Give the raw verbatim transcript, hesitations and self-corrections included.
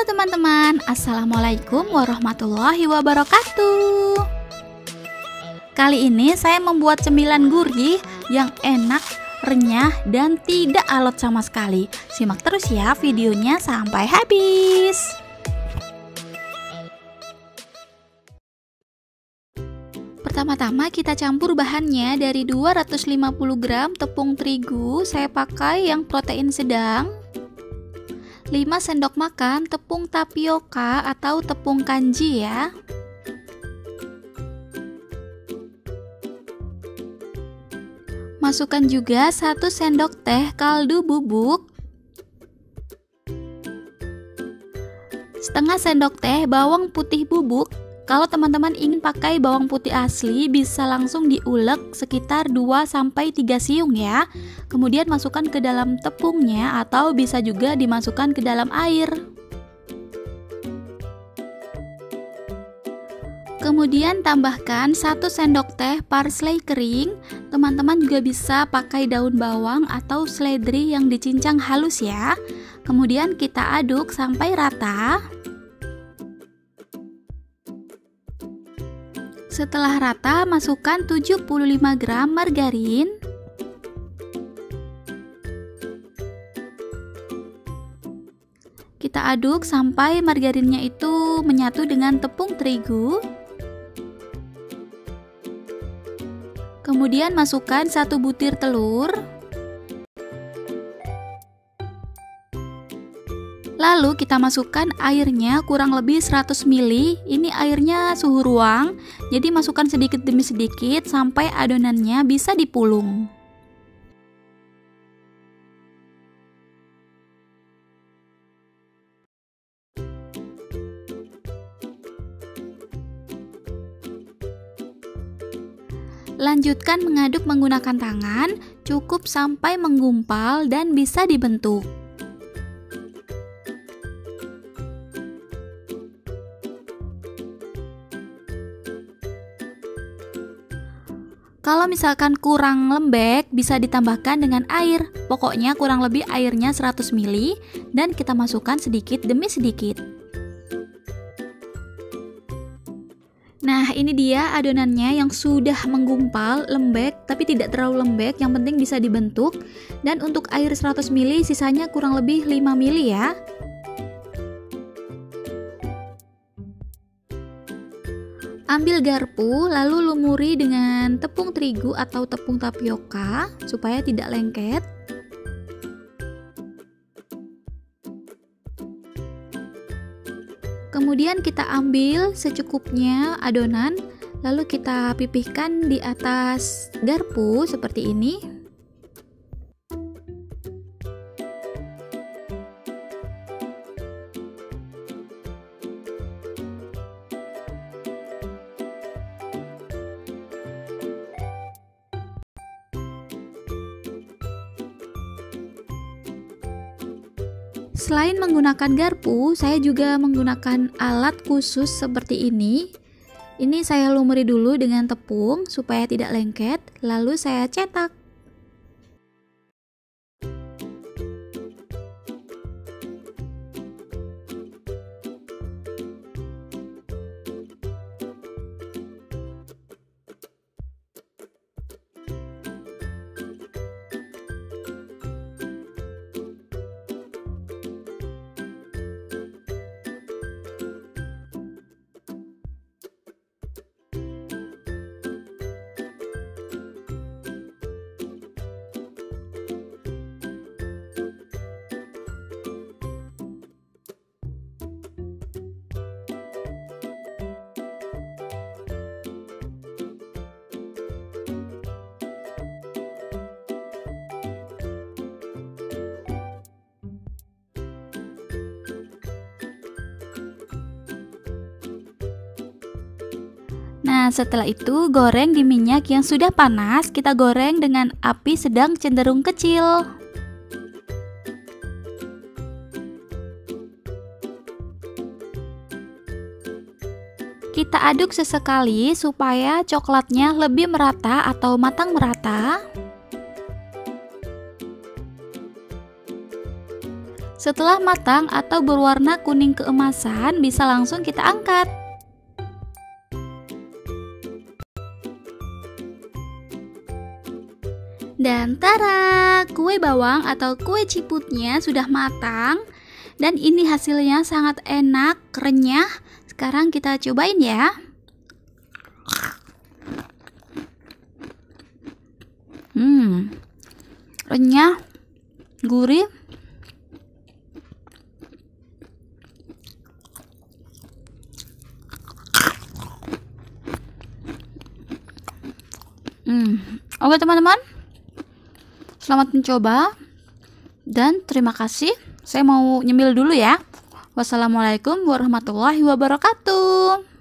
Halo teman-teman, Assalamualaikum warahmatullahi wabarakatuh. Kali ini saya membuat cemilan gurih yang enak, renyah, dan tidak alot sama sekali. Simak terus ya videonya sampai habis. Pertama-tama kita campur bahannya. Dari dua ratus lima puluh gram tepung terigu, saya pakai yang protein sedang. lima sendok makan tepung tapioka atau tepung kanji ya. Masukkan juga satu sendok teh kaldu bubuk. Setengah sendok teh bawang putih bubuk. Kalau teman-teman ingin pakai bawang putih asli, bisa langsung diulek sekitar dua sampai tiga siung ya. Kemudian masukkan ke dalam tepungnya atau bisa juga dimasukkan ke dalam air. Kemudian tambahkan satu sendok teh parsley kering. Teman-teman juga bisa pakai daun bawang atau seledri yang dicincang halus ya. Kemudian kita aduk sampai rata. Setelah rata, masukkan tujuh puluh lima gram margarin. Kita aduk sampai margarinnya itu menyatu dengan tepung terigu. Kemudian masukkan satu butir telur. Lalu kita masukkan airnya kurang lebih seratus mililiter. Ini airnya suhu ruang, jadi masukkan sedikit demi sedikit sampai adonannya bisa dipulung. Lanjutkan mengaduk menggunakan tangan, cukup sampai menggumpal dan bisa dibentuk. Kalau misalkan kurang lembek, bisa ditambahkan dengan air. Pokoknya kurang lebih airnya seratus mililiter dan kita masukkan sedikit demi sedikit. Nah, ini dia adonannya yang sudah menggumpal, lembek tapi tidak terlalu lembek, yang penting bisa dibentuk. Dan untuk air seratus mililiter sisanya kurang lebih lima mililiter ya. Ambil garpu, lalu lumuri dengan tepung terigu atau tepung tapioka supaya tidak lengket. Kemudian kita ambil secukupnya adonan, lalu kita pipihkan di atas garpu seperti ini. Selain menggunakan garpu, saya juga menggunakan alat khusus seperti ini. Ini saya lumuri dulu dengan tepung supaya tidak lengket, lalu saya cetak. Nah, setelah itu goreng di minyak yang sudah panas. Kita goreng dengan api sedang cenderung kecil. Kita aduk sesekali supaya coklatnya lebih merata atau matang merata. Setelah matang atau berwarna kuning keemasan, bisa langsung kita angkat. Dan tara, kue bawang atau kue ciputnya sudah matang. Dan ini hasilnya sangat enak, renyah. Sekarang kita cobain ya. Hmm, renyah, gurih. Hmm, oke teman-teman. Selamat mencoba dan terima kasih. Saya mau nyemil dulu ya. Wassalamualaikum warahmatullahi wabarakatuh.